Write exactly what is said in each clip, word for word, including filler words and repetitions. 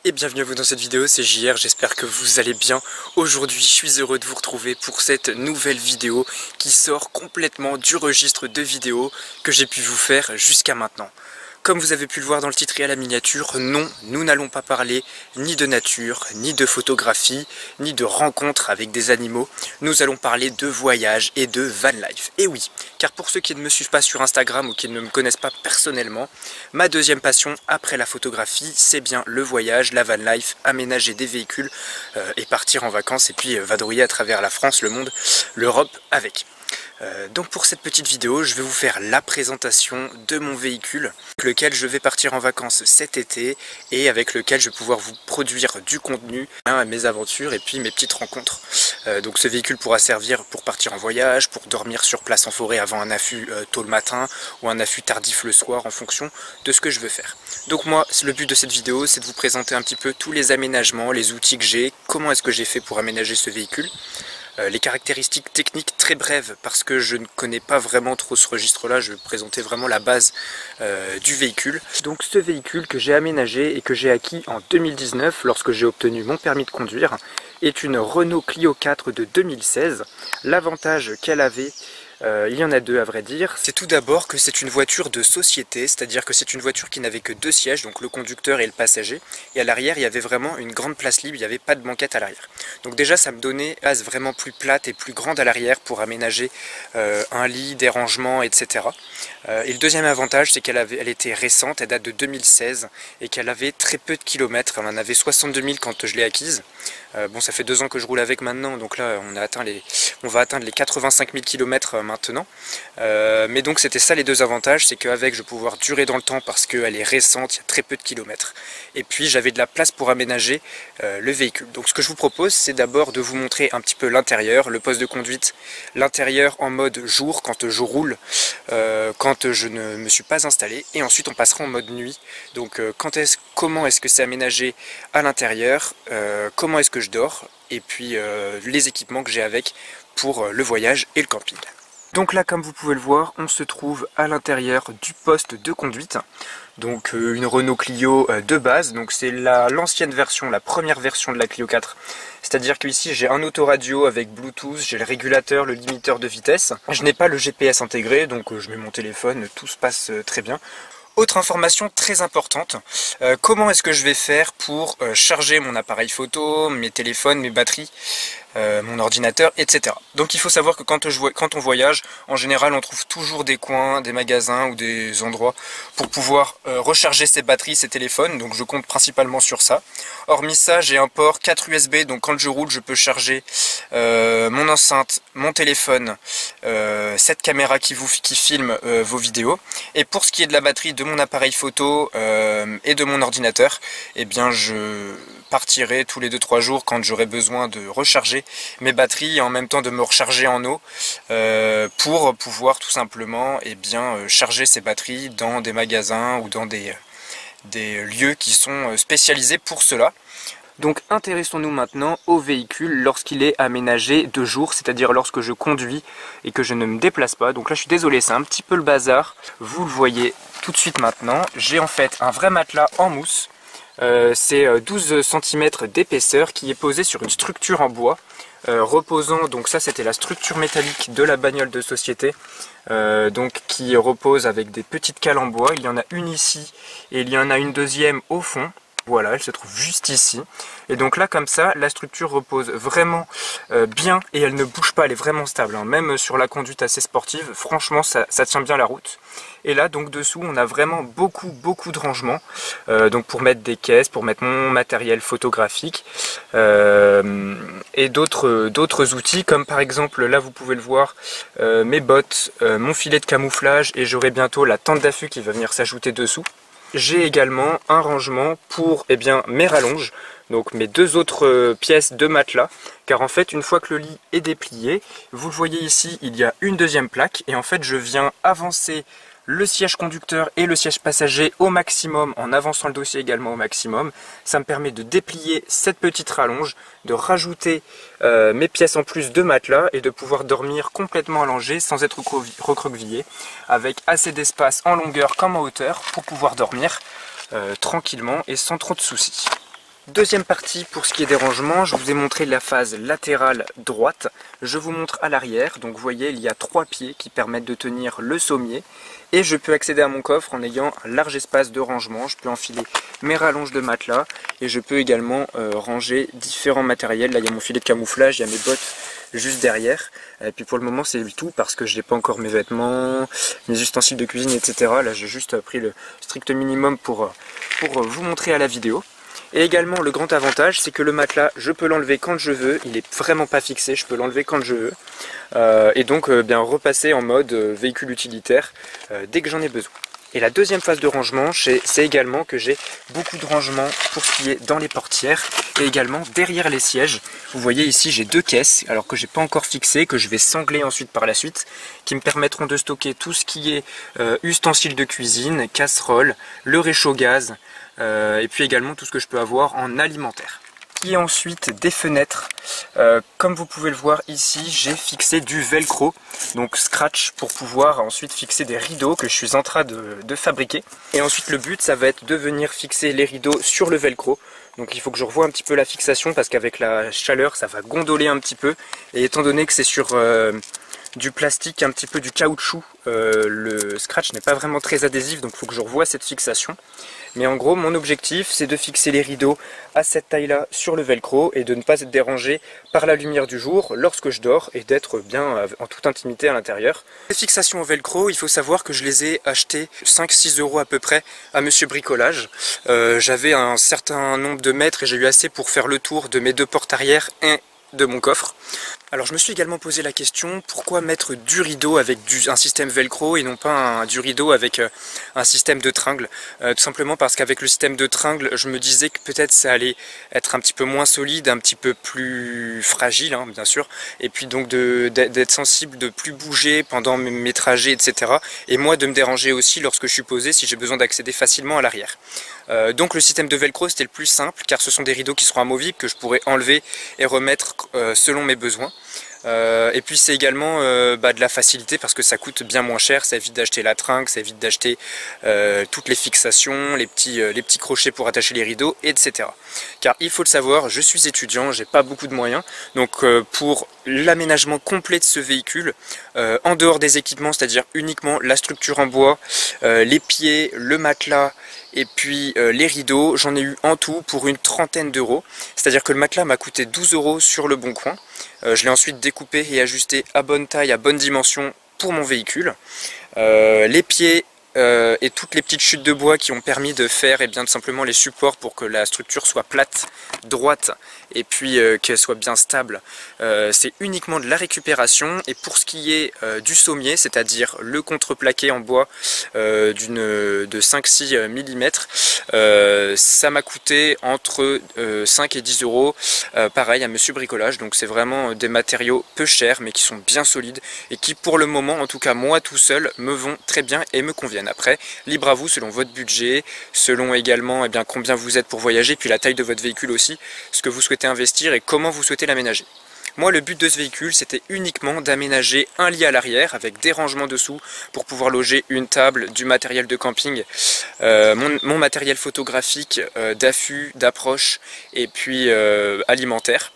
Et bienvenue à vous dans cette vidéo, c'est J R, j'espère que vous allez bien. Aujourd'hui, je suis heureux de vous retrouver pour cette nouvelle vidéo qui sort complètement du registre de vidéos que j'ai pu vous faire jusqu'à maintenant. Comme vous avez pu le voir dans le titre et à la miniature, non, nous n'allons pas parler ni de nature, ni de photographie, ni de rencontres avec des animaux. Nous allons parler de voyage et de van life. Et oui, car pour ceux qui ne me suivent pas sur Instagram ou qui ne me connaissent pas personnellement, ma deuxième passion après la photographie, c'est bien le voyage, la van life, aménager des véhicules euh, et partir en vacances et puis euh, vadrouiller à travers la France, le monde, l'Europe avec. Euh, donc pour cette petite vidéo, je vais vous faire la présentation de mon véhicule avec lequel je vais partir en vacances cet été et avec lequel je vais pouvoir vous produire du contenu, hein, mes aventures et puis mes petites rencontres. Euh, donc ce véhicule pourra servir pour partir en voyage, pour dormir sur place en forêt avant un affût euh, tôt le matin ou un affût tardif le soir en fonction de ce que je veux faire. Donc moi, le but de cette vidéo, c'est de vous présenter un petit peu tous les aménagements, les outils que j'ai, comment est-ce que j'ai fait pour aménager ce véhicule. Euh, les caractéristiques techniques très brèves parce que je ne connais pas vraiment trop ce registre là, je vais présenter vraiment la base euh, du véhicule. Donc ce véhicule que j'ai aménagé et que j'ai acquis en deux mille dix-neuf lorsque j'ai obtenu mon permis de conduire est une Renault Clio quatre de deux mille seize. L'avantage qu'elle avait, Euh, il y en a deux à vrai dire. C'est tout d'abord que c'est une voiture de société, c'est-à-dire que c'est une voiture qui n'avait que deux sièges, donc le conducteur et le passager. Et à l'arrière, il y avait vraiment une grande place libre, il n'y avait pas de banquette à l'arrière. Donc déjà, ça me donnait une base vraiment plus plate et plus grande à l'arrière pour aménager euh, un lit, des rangements, et cetera. Euh, et le deuxième avantage, c'est qu'elle avait, elle était récente, elle date de deux mille seize, et qu'elle avait très peu de kilomètres. Elle en avait soixante-deux mille quand je l'ai acquise. Euh, bon, ça fait deux ans que je roule avec maintenant, donc là, on a atteint les, on va atteindre les quatre-vingt-cinq mille kilomètres maintenant. Euh, mais donc c'était ça les deux avantages, c'est qu'avec je vais pouvoir durer dans le temps parce qu'elle est récente, il y a très peu de kilomètres. Et puis j'avais de la place pour aménager euh, le véhicule. Donc ce que je vous propose, c'est d'abord de vous montrer un petit peu l'intérieur, le poste de conduite, l'intérieur en mode jour quand je roule, euh, quand je ne me suis pas installé. Et ensuite on passera en mode nuit. Donc euh, quand est-ce, comment est-ce que c'est aménagé à l'intérieur, euh, comment est-ce que je dors, et puis euh, les équipements que j'ai avec pour le voyage et le camping. Donc là, comme vous pouvez le voir, on se trouve à l'intérieur du poste de conduite. Donc euh, une Renault Clio euh, de base, donc c'est l'ancienne version, la première version de la Clio quatre. C'est-à-dire que ici j'ai un autoradio avec Bluetooth, j'ai le régulateur, le limiteur de vitesse. Je n'ai pas le G P S intégré, donc euh, je mets mon téléphone, tout se passe euh, très bien. Autre information très importante, euh, comment est-ce que je vais faire pour euh, charger mon appareil photo, mes téléphones, mes batteries, euh, mon ordinateur, et cetera. Donc il faut savoir que quand, je, quand on voyage, en général on trouve toujours des coins, des magasins ou des endroits pour pouvoir euh, recharger ses batteries, ses téléphones, donc je compte principalement sur ça. Hormis ça, j'ai un port quatre U S B, donc quand je roule je peux charger euh, mon enceinte, mon téléphone, euh, cette caméra qui, vous, qui filme euh, vos vidéos. Et pour ce qui est de la batterie de mon appareil photo euh, et de mon ordinateur, eh bien je partirai tous les deux trois jours quand j'aurai besoin de recharger mes batteries et en même temps de me recharger en eau euh, pour pouvoir tout simplement eh bien, charger ces batteries dans des magasins ou dans des, des lieux qui sont spécialisés pour cela. Donc intéressons-nous maintenant au véhicule lorsqu'il est aménagé de jour, c'est-à-dire lorsque je conduis et que je ne me déplace pas. Donc là je suis désolé, c'est un petit peu le bazar, vous le voyez tout de suite maintenant. J'ai en fait un vrai matelas en mousse, euh, c'est douze centimètres d'épaisseur qui est posé sur une structure en bois, euh, reposant, donc ça c'était la structure métallique de la bagnole de société, euh, donc qui repose avec des petites cales en bois. Il y en a une ici et il y en a une deuxième au fond. Voilà, elle se trouve juste ici. Et donc là, comme ça, la structure repose vraiment euh, bien et elle ne bouge pas, elle est vraiment stable. Hein. Même sur la conduite assez sportive, franchement, ça, ça tient bien la route. Et là, donc dessous, on a vraiment beaucoup, beaucoup de rangements. Euh, donc pour mettre des caisses, pour mettre mon matériel photographique euh, et d'autres d'autres outils, comme par exemple, là, vous pouvez le voir, euh, mes bottes, euh, mon filet de camouflage et j'aurai bientôt la tente d'affût qui va venir s'ajouter dessous. J'ai également un rangement pour eh bien, mes rallonges, donc mes deux autres pièces de matelas, car en fait une fois que le lit est déplié, vous le voyez ici, il y a une deuxième plaque et en fait je viens avancer le siège conducteur et le siège passager au maximum en avançant le dossier également au maximum. Ça me permet de déplier cette petite rallonge, de rajouter euh, mes pièces en plus de matelas et de pouvoir dormir complètement allongé sans être recroquevillé, avec assez d'espace en longueur comme en hauteur pour pouvoir dormir euh, tranquillement et sans trop de soucis. Deuxième partie pour ce qui est des rangements, je vous ai montré la phase latérale droite. Je vous montre à l'arrière, donc vous voyez il y a trois pieds qui permettent de tenir le sommier. Et je peux accéder à mon coffre en ayant un large espace de rangement. Je peux enfiler mes rallonges de matelas et je peux également euh, ranger différents matériels. Là il y a mon filet de camouflage, il y a mes bottes juste derrière. Et puis pour le moment c'est tout parce que je n'ai pas encore mes vêtements, mes ustensiles de cuisine, et cetera. Là j'ai juste pris le strict minimum pour, pour vous montrer à la vidéo. Et également le grand avantage c'est que le matelas je peux l'enlever quand je veux, il est vraiment pas fixé, je peux l'enlever quand je veux euh, et donc euh, bien repasser en mode euh, véhicule utilitaire euh, dès que j'en ai besoin. Et la deuxième phase de rangement c'est également que j'ai beaucoup de rangement pour ce qui est dans les portières et également derrière les sièges. Vous voyez ici j'ai deux caisses alors que j'ai pas encore fixé, que je vais sangler ensuite par la suite, qui me permettront de stocker tout ce qui est euh, ustensiles de cuisine, casseroles, le réchaud gaz, Euh, et puis également tout ce que je peux avoir en alimentaire. Et ensuite des fenêtres, euh, comme vous pouvez le voir ici j'ai fixé du velcro, donc scratch, pour pouvoir ensuite fixer des rideaux que je suis en train de, de fabriquer. Et ensuite le but ça va être de venir fixer les rideaux sur le velcro, donc il faut que je revoie un petit peu la fixation parce qu'avec la chaleur ça va gondoler un petit peu, et étant donné que c'est sur euh, du plastique, un petit peu du caoutchouc, euh, le scratch n'est pas vraiment très adhésif, donc il faut que je revoie cette fixation. Mais en gros mon objectif c'est de fixer les rideaux à cette taille là sur le velcro et de ne pas être dérangé par la lumière du jour lorsque je dors et d'être bien en toute intimité à l'intérieur. Les fixations au velcro, il faut savoir que je les ai achetées cinq six euros à peu près à Monsieur Bricolage. Euh, J'avais un certain nombre de mètres et j'ai eu assez pour faire le tour de mes deux portes arrière et de mon coffre. Alors je me suis également posé la question, pourquoi mettre du rideau avec du, un système velcro et non pas un, du rideau avec euh, un système de tringle, euh, tout simplement parce qu'avec le système de tringle je me disais que peut-être ça allait être un petit peu moins solide, un petit peu plus fragile hein, bien sûr, et puis donc d'être sensible, de plus bouger pendant mes, mes trajets, et cetera. Et moi de me déranger aussi lorsque je suis posé si j'ai besoin d'accéder facilement à l'arrière. Euh, donc le système de velcro c'était le plus simple car ce sont des rideaux qui seront amovibles que je pourrais enlever et remettre euh, selon mes besoins. Euh, et puis c'est également euh, bah, de la facilité parce que ça coûte bien moins cher, ça évite d'acheter la tringle, ça évite d'acheter euh, toutes les fixations, les petits, euh, les petits crochets pour attacher les rideaux, et cetera. Car il faut le savoir, je suis étudiant, j'ai pas beaucoup de moyens, donc euh, pour l'aménagement complet de ce véhicule, euh, en dehors des équipements, c'est-à-dire uniquement la structure en bois, euh, les pieds, le matelas, et puis euh, les rideaux, j'en ai eu en tout pour une trentaine d'euros. C'est-à-dire que le matelas m'a coûté douze euros sur le Bon Coin. Euh, je l'ai ensuite découpé et ajusté à bonne taille, à bonne dimension pour mon véhicule. Euh, les pieds euh, et toutes les petites chutes de bois qui ont permis de faire et bien tout simplement les supports pour que la structure soit plate, droite et puis euh, qu'elle soit bien stable. Euh, c'est uniquement de la récupération. Et pour ce qui est euh, du sommier, c'est-à-dire le contreplaqué en bois euh, d'une de cinq six millimètres, euh, ça m'a coûté entre euh, cinq et dix euros, euh, pareil à Monsieur Bricolage. Donc c'est vraiment des matériaux peu chers mais qui sont bien solides et qui pour le moment, en tout cas moi tout seul, me vont très bien et me conviennent. Après, libre à vous selon votre budget, selon également eh bien, combien vous êtes pour voyager, puis la taille de votre véhicule aussi, ce que vous souhaitez investir et comment vous souhaitez l'aménager. Moi le but de ce véhicule c'était uniquement d'aménager un lit à l'arrière avec des rangements dessous pour pouvoir loger une table, du matériel de camping, euh, mon, mon matériel photographique, euh, d'affût, d'approche et puis euh, alimentaire.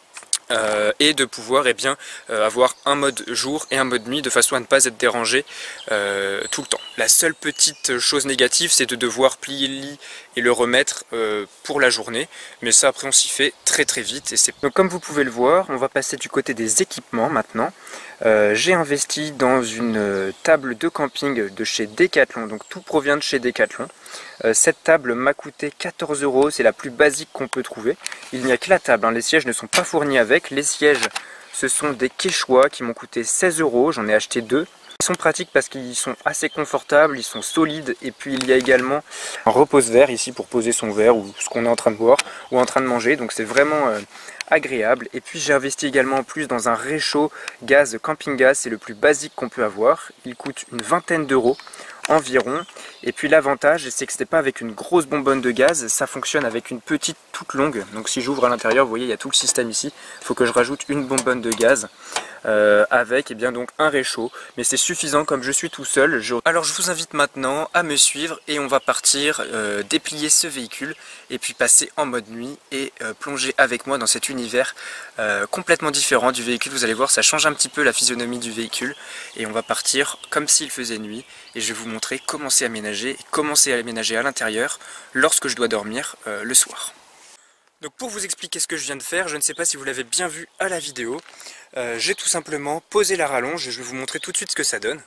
Euh, et de pouvoir eh bien, euh, avoir un mode jour et un mode nuit de façon à ne pas être dérangé euh, tout le temps. La seule petite chose négative c'est de devoir plier le lit et le remettre euh, pour la journée, mais ça après on s'y fait très très vite. Et donc comme vous pouvez le voir, on va passer du côté des équipements maintenant. Euh, j'ai investi dans une table de camping de chez Decathlon, donc tout provient de chez Decathlon. Euh, cette table m'a coûté quatorze euros, c'est la plus basique qu'on peut trouver. Il n'y a que la table, hein. Les sièges ne sont pas fournis avec. Les sièges, ce sont des Quechua qui m'ont coûté seize euros, j'en ai acheté deux. Ils sont pratiques parce qu'ils sont assez confortables, ils sont solides, et puis il y a également un repose-verre ici pour poser son verre ou ce qu'on est en train de boire ou en train de manger, donc c'est vraiment euh, agréable. Et puis j'ai investi également en plus dans un réchaud gaz camping gaz, c'est le plus basique qu'on peut avoir, il coûte une vingtaine d'euros environ. Et puis l'avantage c'est que ce n'est pas avec une grosse bonbonne de gaz, ça fonctionne avec une petite toute longue. Donc si j'ouvre à l'intérieur, vous voyez il y a tout le système ici, il faut que je rajoute une bonbonne de gaz. euh, avec eh bien, donc, un réchaud. Mais c'est suffisant comme je suis tout seul. Je... Alors je vous invite maintenant à me suivre et on va partir euh, déplier ce véhicule et puis passer en mode nuit et euh, plonger avec moi dans cet univers euh, complètement différent du véhicule. Vous allez voir, ça change un petit peu la physionomie du véhicule et on va partir comme s'il faisait nuit et je vais vous montrer comment c'est aménagé et comment c'est aménagé à l'intérieur lorsque je dois dormir euh, le soir. Donc pour vous expliquer ce que je viens de faire, je ne sais pas si vous l'avez bien vu à la vidéo, euh, j'ai tout simplement posé la rallonge et je vais vous montrer tout de suite ce que ça donne.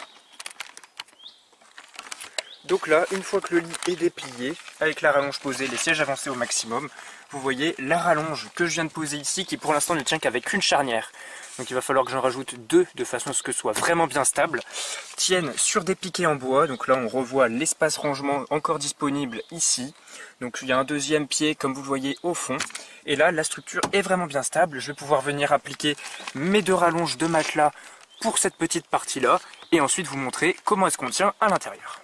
Donc là, une fois que le lit est déplié, avec la rallonge posée, les sièges avancés au maximum, vous voyez la rallonge que je viens de poser ici qui pour l'instant ne tient qu'avec une charnière. Donc il va falloir que j'en rajoute deux de façon à ce que ce soit vraiment bien stable. Tiennent sur des piquets en bois, donc là on revoit l'espace rangement encore disponible ici. Donc il y a un deuxième pied comme vous le voyez au fond. Et là la structure est vraiment bien stable. Je vais pouvoir venir appliquer mes deux rallonges de matelas pour cette petite partie là. Et ensuite vous montrer comment est-ce qu'on tient à l'intérieur.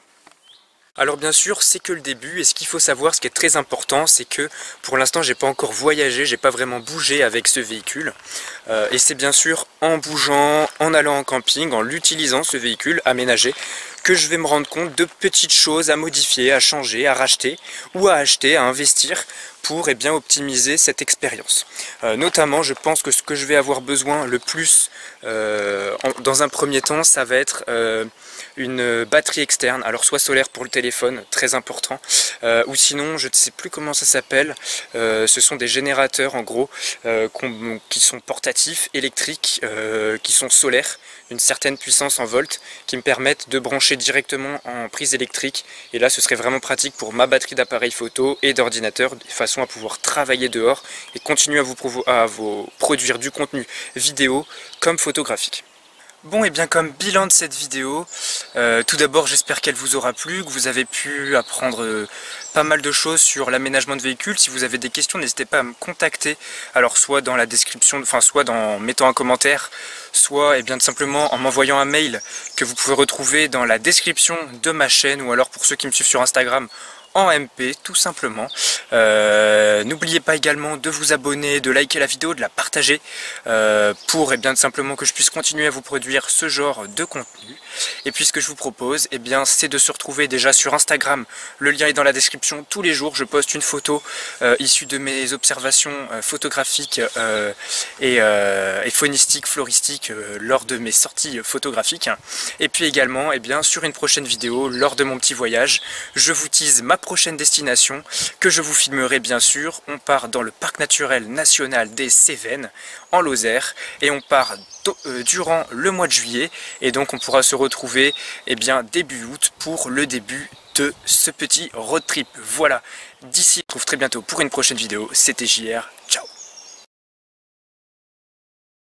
Alors bien sûr, c'est que le début et ce qu'il faut savoir, ce qui est très important, c'est que pour l'instant j'ai pas encore voyagé, j'ai pas vraiment bougé avec ce véhicule. Euh, et c'est bien sûr en bougeant, en allant en camping, en l'utilisant ce véhicule aménagé, que je vais me rendre compte de petites choses à modifier, à changer, à racheter ou à acheter, à investir pour eh bien, optimiser cette expérience. Euh, notamment, je pense que ce que je vais avoir besoin le plus euh, en, dans un premier temps, ça va être euh, une batterie externe, alors soit solaire pour le téléphone, très important, euh, ou sinon, je ne sais plus comment ça s'appelle, euh, ce sont des générateurs en gros, euh, qui sont portatifs, électriques, euh, qui sont solaires, une certaine puissance en volts, qui me permettent de brancher directement en prise électrique, et là ce serait vraiment pratique pour ma batterie d'appareil photo et d'ordinateur, de façon à pouvoir travailler dehors et continuer à vous, à vous produire du contenu vidéo comme photographique. Bon et bien comme bilan de cette vidéo, euh, tout d'abord j'espère qu'elle vous aura plu, que vous avez pu apprendre euh, pas mal de choses sur l'aménagement de véhicules. Si vous avez des questions, n'hésitez pas à me contacter, alors soit dans la description, enfin soit en mettant un commentaire, soit et bien simplement en m'envoyant un mail que vous pouvez retrouver dans la description de ma chaîne, ou alors pour ceux qui me suivent sur Instagram, en M P tout simplement. Euh, N'oubliez pas également de vous abonner, de liker la vidéo, de la partager euh, pour et bien simplement que je puisse continuer à vous produire ce genre de contenu. Et puis ce que je vous propose, eh bien c'est de se retrouver déjà sur Instagram. Le lien est dans la description. Tous les jours je poste une photo euh, issue de mes observations euh, photographiques euh, et, euh, et faunistiques, floristiques euh, lors de mes sorties photographiques. Et puis également eh bien, sur une prochaine vidéo, lors de mon petit voyage, je vous tease ma prochaine destination que je vous filmerai bien sûr. On part dans le parc naturel national des Cévennes en Lozère et on part euh, durant le mois de juillet, et donc on pourra se retrouver eh bien, début août pour le début de ce petit road trip. Voilà, d'ici, on se retrouve très bientôt pour une prochaine vidéo. C'était J R, ciao.